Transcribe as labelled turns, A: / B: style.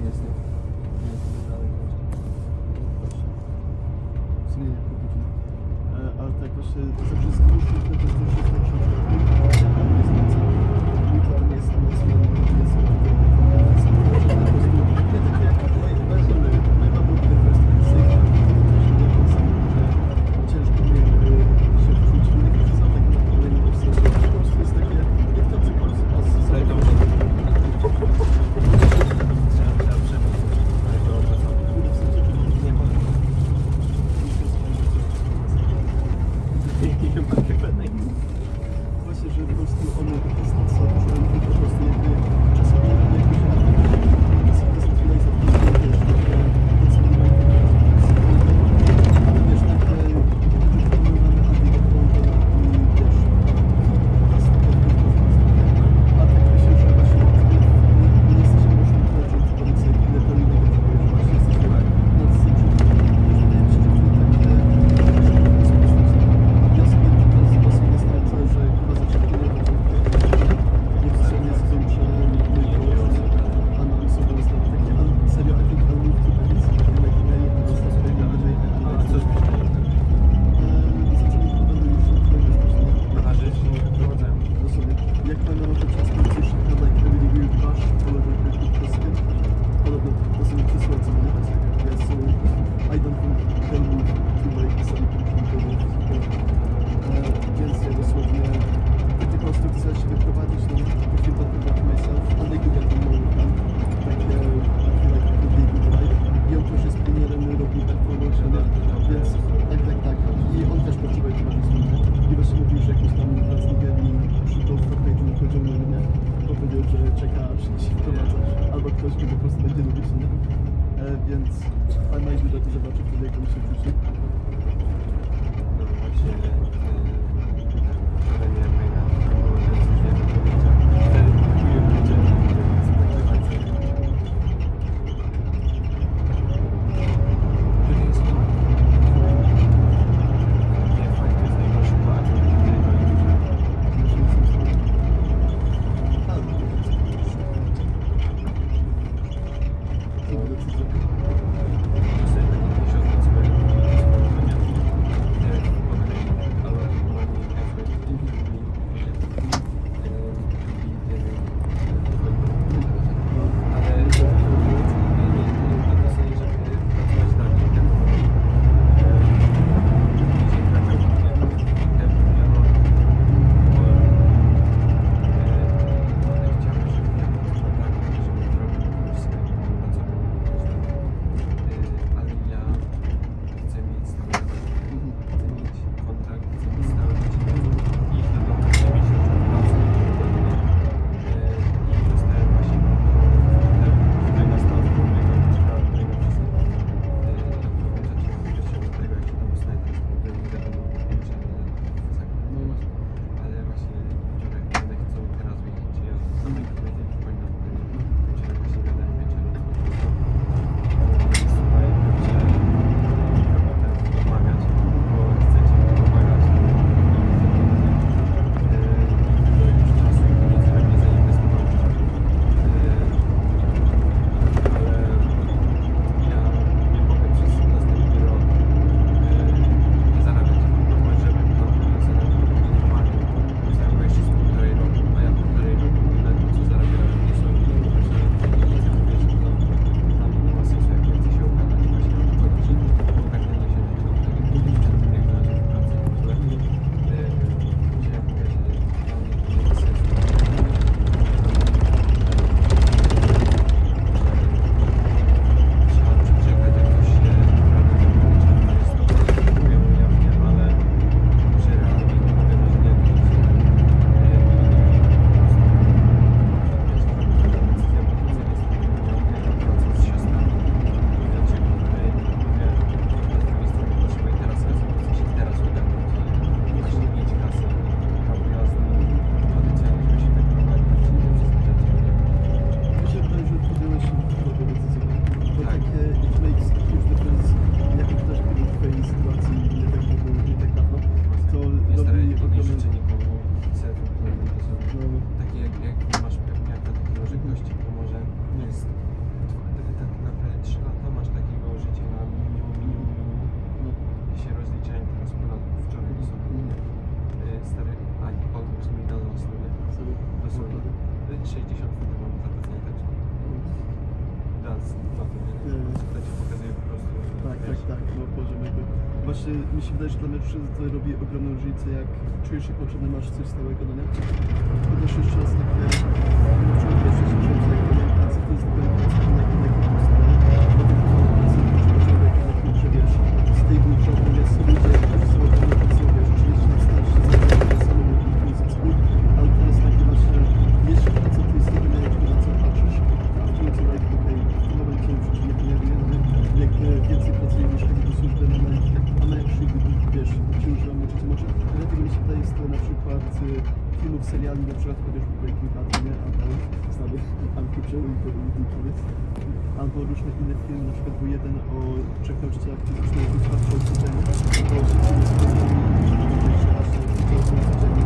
A: jest, nie? Dalej.
B: W sumie nie pół godziny. Ale tak właśnie, zawsze z dwóch to też jest tak, że jest nocy. Jutro nie jest noc, nie jest po prostu nie takie jak najważniejsze. Chyba był ten festiwal sygnał, że ciężko mnie się wczuć. Nie wiem, czy są takie na kolejnym wersji. Po prostu jest takie, jak tam cokolwiek z was właśnie, że po prostu one po prostu są, że po prostu jakby czasami jakoś więc fajna jest do zobaczyć wtedy, jak on się wrzuci.
A: No właśnie, ale nie mega było, że coś nie powiedział. Wtedy kupuję budżet, spodziewajcie. To nie jest fajne. Nie, fajne jest najgorszy płacz, ale nie najgorszy.
B: Co by decyzja?
A: Sobie taki 1000 decybeli.
B: samochody.
A: 60 funtów mam zapłacenie, także raz, dwa to nie? To ci pokazuje po prostu.
B: Tak, no poziom jakby. Właśnie mi się wydaje, że dla mnie to robi ogromną różnicę, jak czujesz się potrzebny, masz coś stałego, no nie? To też jeszcze raz takie, no wczoraj pierwszy się wziąłem za jakąś pracę, to jest dopiero praca na jakimś powstanie. Bo to pracy potrzebujesz takim, że wiesz, z tej grupy jest ludzie, którzy są organizacją, wiesz, oczywiście na starszy zajmują samą logiką zespół, ale to jest takie właśnie, jeszcze praca to jest tego najlepszego, na co patrzysz, a w końcu like, okej, w tym momencie już nie denerwuje, no nie? Jak więcej pracuję niż chodzi do służby, a na jak przyjdę, wiesz, ci używam uczyć może. Dlatego mi się wydaje, jest to na przykład filmów, seriali, na przykład chociażby Breaking Bad, nie? Albo znamy Antyprzełom i albo różne inne filmy, na przykład był jeden o trzech nauczycielach, którzy już nauczyli patrzą o uczeniu, bo się nie spodziewali, że jeszcze raz